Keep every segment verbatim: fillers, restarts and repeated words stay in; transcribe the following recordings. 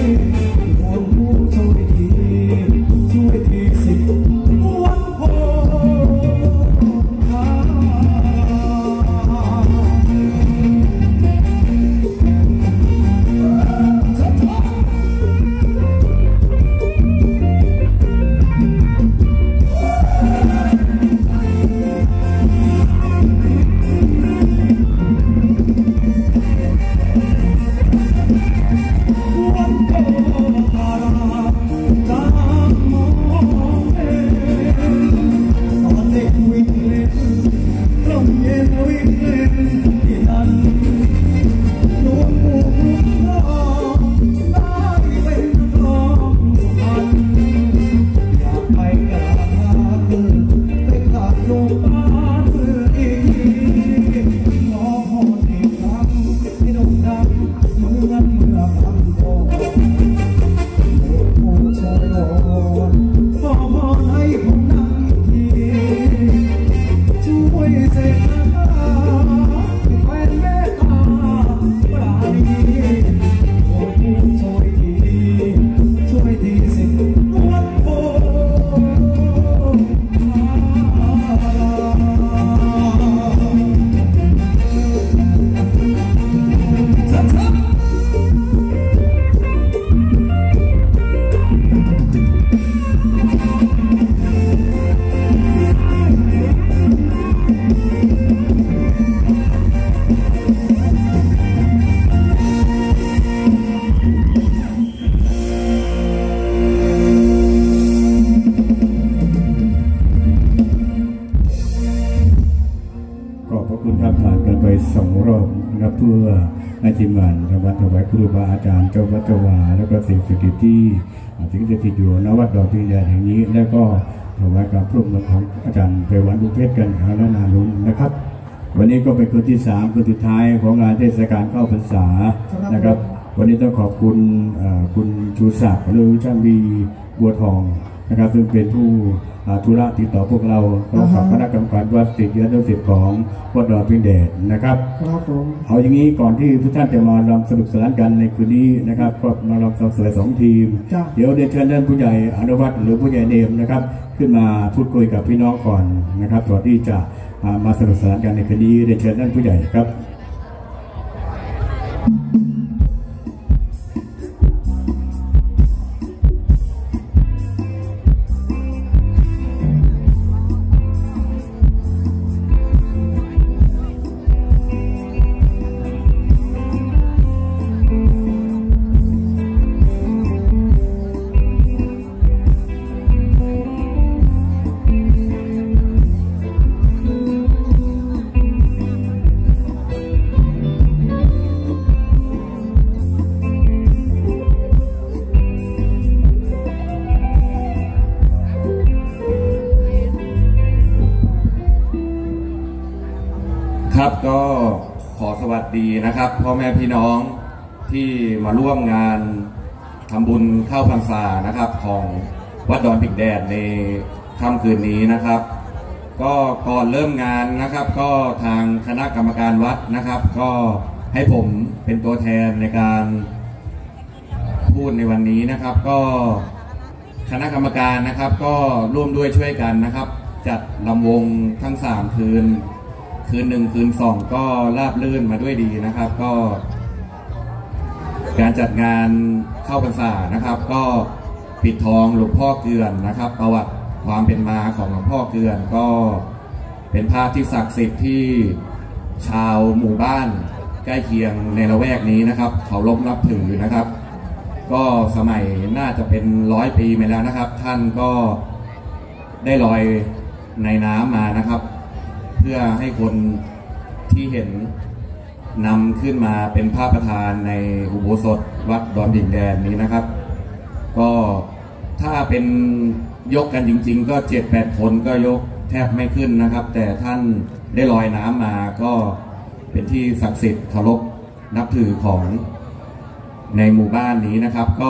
เพื่อให้ทีมงานวัดถวายครูบาอาจารย์เจ้าวัดเจ้าวาแล้วก็สิ่งศักดิ์สิทธิ์ที่สิ่งศักดิ์สิทธิ์อยู่ณวัดดอนพิงแดนแห่งนี้แล้วก็ถวายการพระบรมของอาจารย์ไพวันบุญเพชรกันหาและนาลุงนะครับวันนี้ก็เป็นคืนที่สามคืนสุดท้ายของงานเทศกาลเข้าพรรษานะครับวันนี้ต้องขอบคุณคุณชูศักดิ์หรือช่างบีบัวทองนะครับซึ่งเป็นผู้ธุระติดต่อพวกเราเราขับคณะกรรมการวัดติดเยอะด้วยสิทธิ์ของวัดดอนพิงแดนนะครับเอาอย่างนี้ก่อนที่ทุกท่านจะมาลำสนุกสนานกันในคืนนี้นะครับก็มาลำสนุกสนานสองทีมเดี๋ยวเดี๋ยวเชิญท่านผู้ใหญ่อนุวัฒน์หรือผู้ใหญ่เนมนะครับขึ้นมาพูดคุยกับพี่น้องก่อนนะครับก่อนที่จะมาสนุกสนานกันในคืนนี้เดี๋ยวเชิญท่านผู้ใหญ่ครับครับก็ขอสวัสดีนะครับพ่อแม่พี่น้องที่มาร่วมงานทำบุญเข้าพรรษานะครับของวัดดอนพิงแดนในค่ำคืนนี้นะครับก็ก่อนเริ่มงานนะครับก็ทางคณะกรรมการวัดนะครับก็ให้ผมเป็นตัวแทนในการพูดในวันนี้นะครับก็คณะกรรมการนะครับก็ร่วมด้วยช่วยกันนะครับจัดลำวงทั้งสามคืนคืนหนึ่งคืนสองก็ราบรื่นมาด้วยดีนะครับก็การจัดงานเข้าพรรษานะครับก็ปิดทองหลวงพ่อเกลือนนะครับประวัติความเป็นมาของหลวงพ่อเกลือนก็เป็นภาพที่ศักดิ์สิทธิ์ที่ชาวหมู่บ้านใกล้เคียงในละแวกนี้นะครับเขารพนับถือนะครับก็สมัยน่าจะเป็นร้อยปีมาแล้วนะครับท่านก็ได้ลอยในน้ำมานะครับเพื่อให้คนที่เห็นนำขึ้นมาเป็นพระประธานในอุโบสถวัดดอนพิงแดนนี้นะครับก็ถ้าเป็นยกกันจริงๆก็เจ็ดแปดคนก็ยกแทบไม่ขึ้นนะครับแต่ท่านได้ลอยน้ำมาก็เป็นที่ศักดิ์สิทธิ์เคารพนับถือของในหมู่บ้านนี้นะครับก็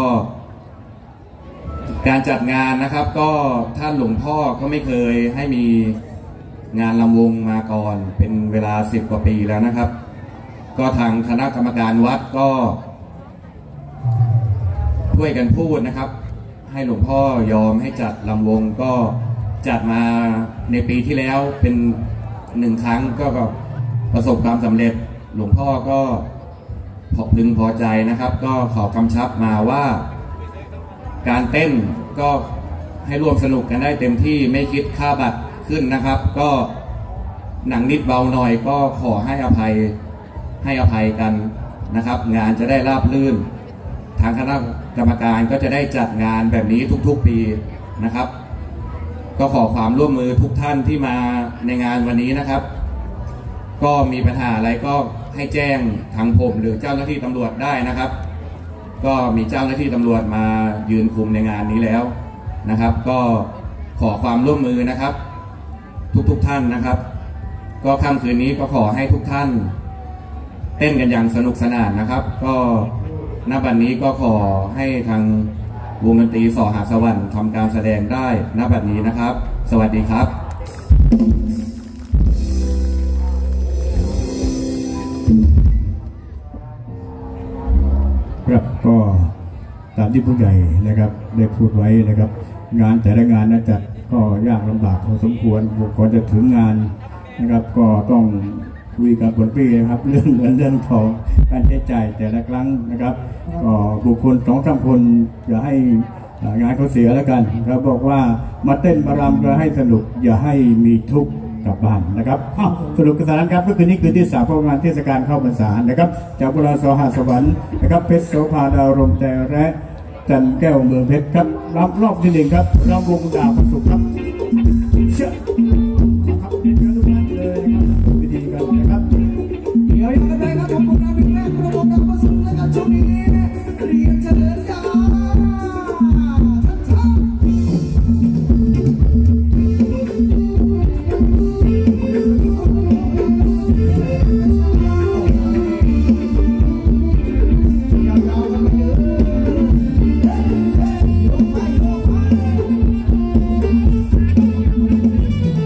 การจัดงานนะครับก็ท่านหลวงพ่อก็ไม่เคยให้มีงานลำวงมาก่อนเป็นเวลาสิบกว่าปีแล้วนะครับก็ทางคณะกรรมการวัดก็ช่วยกันพูดนะครับให้หลวงพ่อยอมให้จัดลำวงก็จัดมาในปีที่แล้วเป็นหนึ่งครั้งก็ประสบความสำเร็จหลวงพ่อก็พอพึงพอใจนะครับก็ขอกำชับมาว่าการเต้นก็ให้ร่วมสนุกกันได้เต็มที่ไม่คิดค่าบัตรขึ้นนะครับก็หนังนิดเบาหน่อยก็ขอให้อภัยให้อภัยกันนะครับงานจะได้ราบรื่นทางคณะกรรมการก็จะได้จัดงานแบบนี้ทุกๆปีนะครับก็ขอความร่วมมือทุกท่านที่มาในงานวันนี้นะครับก็มีปัญหาอะไรก็ให้แจ้งทางผมหรือเจ้าหน้าที่ตำรวจได้นะครับก็มีเจ้าหน้าที่ตำรวจมายืนคุมในงานนี้แล้วนะครับก็ขอความร่วมมือนะครับทุกๆท่านนะครับก็ค่ำคืนนี้ก็ขอให้ทุกท่านเต้นกันอย่างสนุกสนานนะครับก็ณบัดนี้ก็ขอให้ทางวงดนตรีสหสวรรค์ทำการแสดงได้ณบัดนี้นะครับสวัสดีครับครับก็ตามที่ผู้ใหญ่นะครับได้พูดไว้นะครับงานแต่ละงานนะจัดก็ยากลำบากพอสมควรก่อนจะถึงงานนะครับก็ต้องคุยกับคนพี่นะครับเรื่องเงินเรื่องทองการใช้จ่ายแต่ละครั้งนะครับก็บุคคลสองสามคนอย่าให้งานเขาเสียแล้วกันเราบอกว่ามาเต้นมารำก็ให้สนุกอย่าให้มีทุกข์กลับบ้านนะครับอ้าวสรุปกันนะครับเมื่อคืนนี้คืนที่สามของงานเทศกาลเข้าพรรษานะครับจากบุรีสหสวรรค์นะครับเพชรโสภาดาวรมแต่และจันแก้วเมืองเพชรครับรับรอบที่หนึ่งครับรอบวงดาวประสุขครับเชื่อครับเดี๋ยวทุกท่านเลยนะครับวิธีกันนะครับเดี๋ยวยังกันไปครับผมผมนำเป็นแรกระบบดาวประสุขนะครับช่วงนี้เรียนเฉลิมจ้าค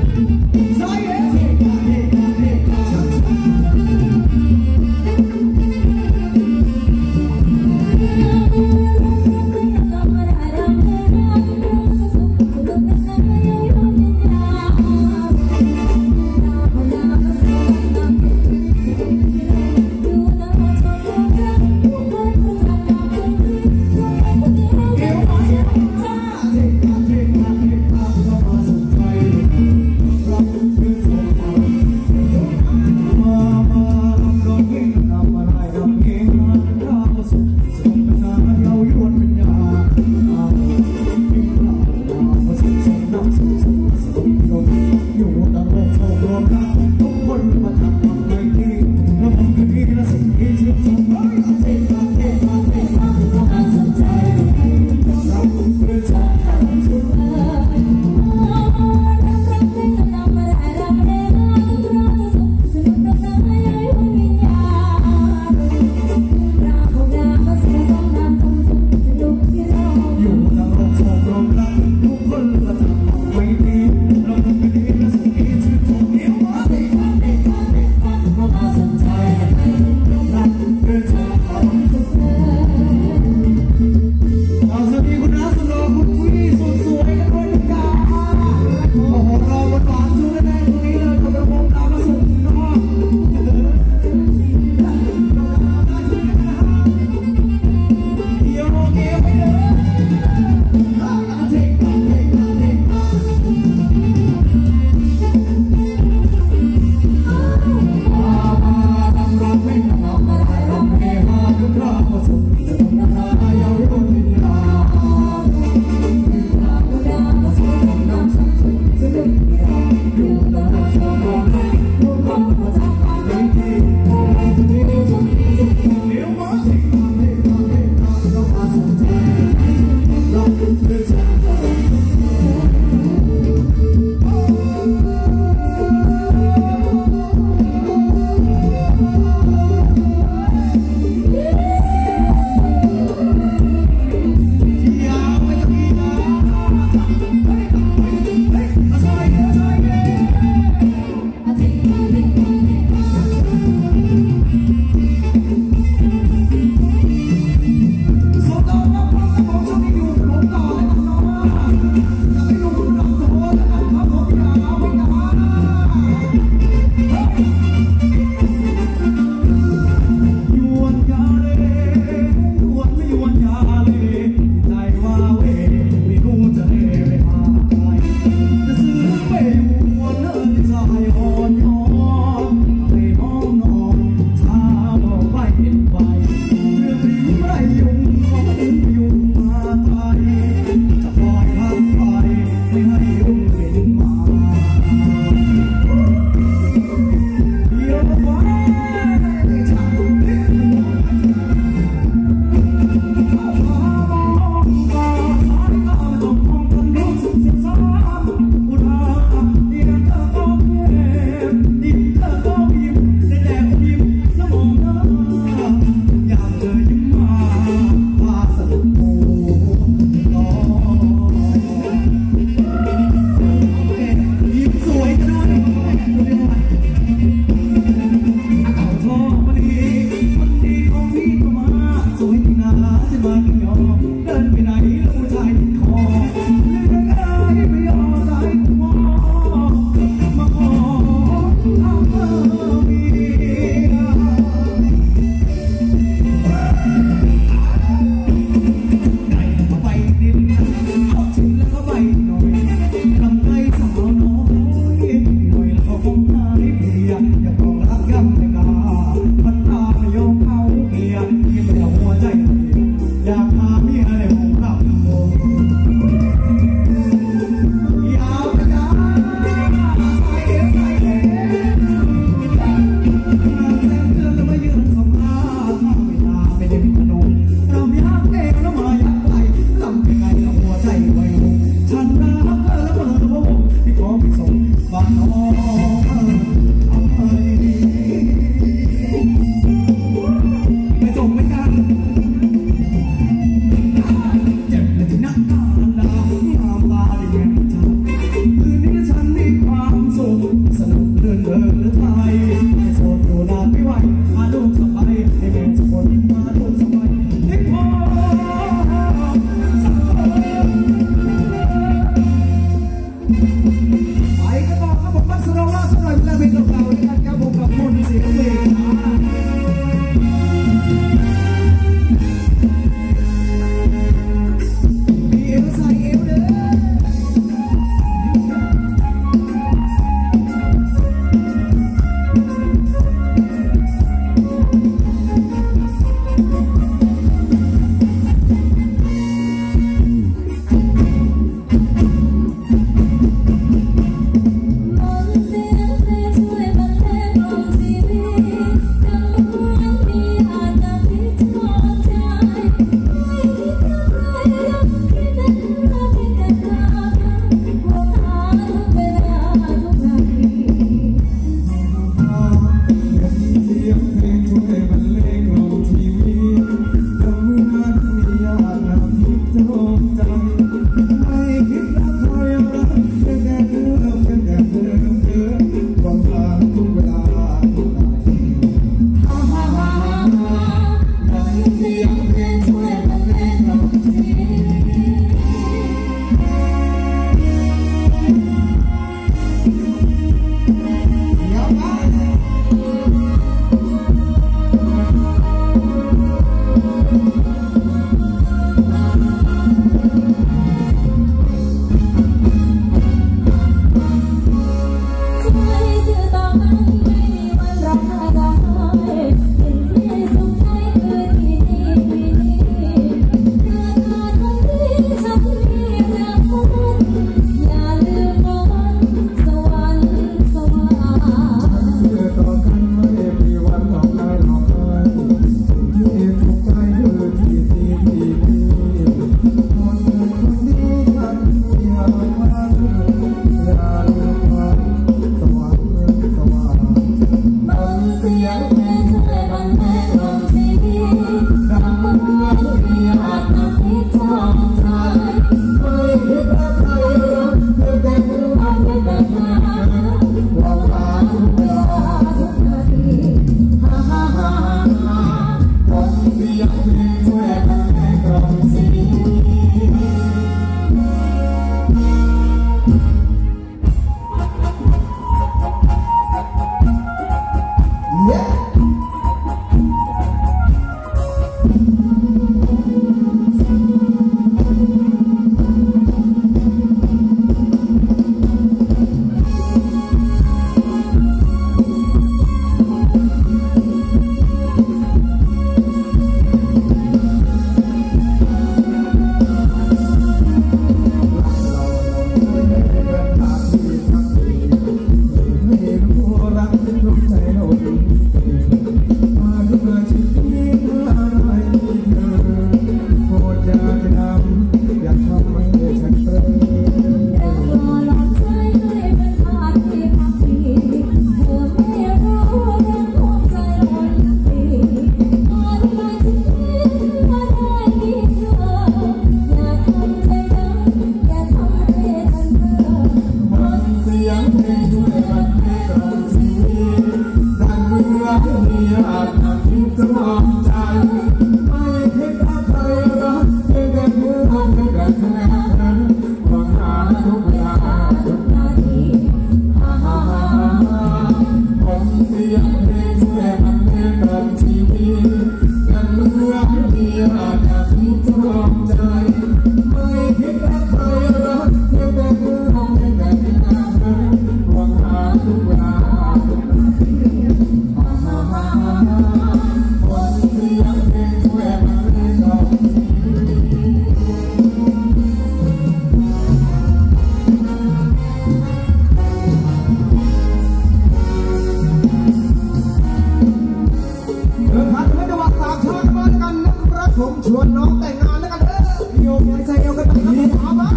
ไว้ใจเอากันไปครับถามมา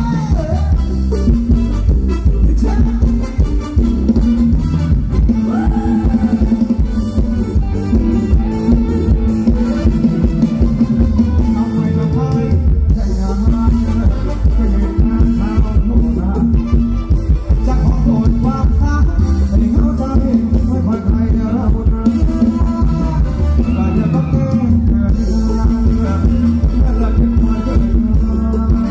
เ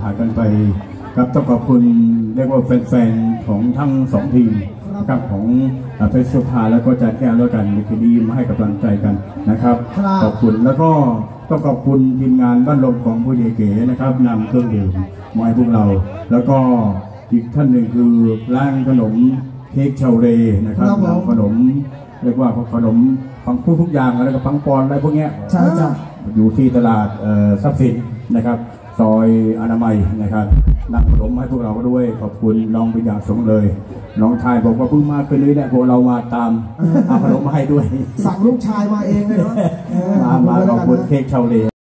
ขาดกันไปครับต้องขอบคุณเรียกว่าแฟนๆของทั้งสองทีมนะครับของเพชรสุภาแล้วก็จันแก้วแล้วกันในคืนนี้มาให้กำลังใจกันนะครับขอบคุณแล้วก็ต้องขอบคุณทีมงานบ้านลมของผู้ใหญ่เก๋นะครับนำเครื่องดื่มมาให้พวกเราแล้วก็อีกท่านหนึ่งคือร้านขนมเค้กชาวเรนะครับนำขนมเรียกว่าขนมฟังพูดทุกอย่างแล้วก็ฟังปอนอะไรพวกเนี้ยใช่จ้ะอยู่ที่ตลาดทรัพย์สินนะครับซอยอนามัยนะครับนำขนมให้พวกเราด้วยขอบคุณน้องเป็นอย่างสูงเลยน้องชายบอกว่าเพิ่งมาคืนนี้เนี่ยพวกเรามาตามเอาขนมมาให้ด้วยสั่งลูกชายมาเองเลยเนาะมามาขอบคุณเค้กชาวเล